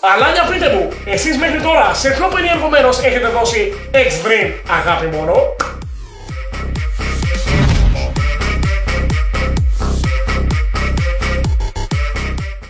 Αλλά για πείτε μου, εσείς μέχρι τώρα σε ποιο περιεχομένως έχετε δώσει Extreme αγάπη μόνο?